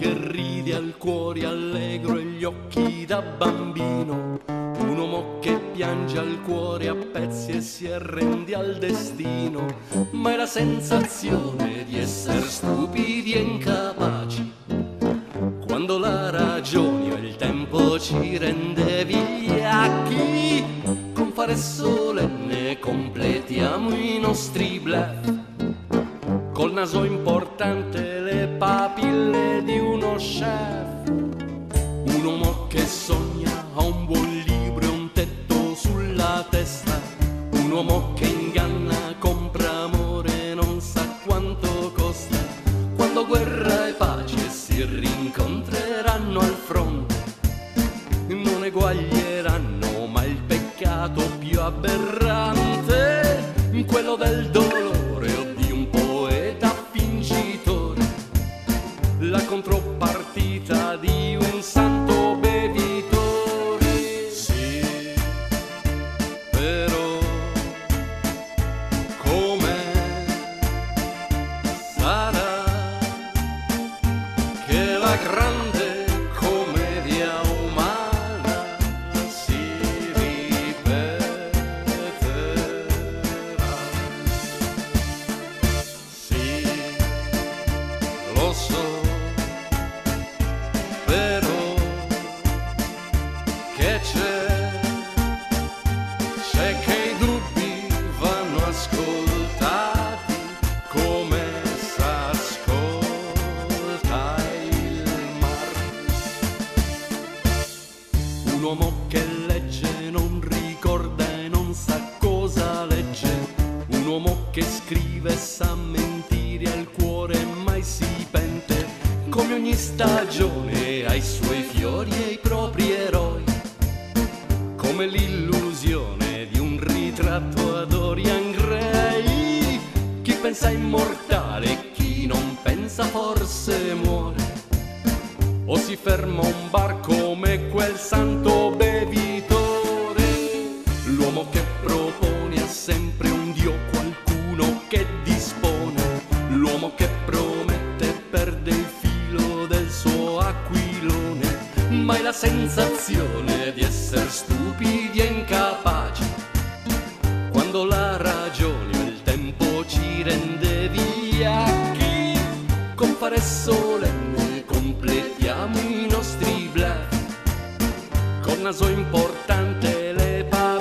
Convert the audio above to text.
che ride al cuore allegro e gli occhi da bambino, un uomo che piange al cuore a pezzi e si arrende al destino, ma è la sensazione di essere stupidi e incapaci, quando la ragione o il tempo ci rende vigliacchi. Con fare solenne completiamo i nostri bluff, col naso importante, le papille di uno chef, un uomo che sogna ha un buon libro e un tetto sulla testa, un uomo che inganna, compra amore, non sa quanto costa, quando guerra e pace si rincontreranno al fronte, non eguaglieranno mai il peccato più aberrante, quello del dolore o di un poeta vincitore, la contropartita di un santo bevitore. Sì, però come sarà che la grande commedia umana si ripeterà? Sì, lo so, però che c'è che i dubbi vanno ascoltati come s'ascolta il mar. Un uomo che legge non ricorda e non sa cosa legge, un uomo che scrive sa mentire al cuore mai si pente, come ogni stagione ha i suoi fiori e i propri eroi, come l'illusione di un ritratto a Dorian Gray. Chi pensa immortale, chi non pensa forse muore, o si ferma un bar come quel santo bevitore. L'uomo che propone ha sempre un dio, qualcuno che dispone, l'uomo che promette perde il filo del suo aquilone, ma è la sensazione di essere stupidi e incapaci, quando la ragione o il tempo ci rende vigliacchi. Con fare solenne completiamo i nostri bluff, col naso importante, le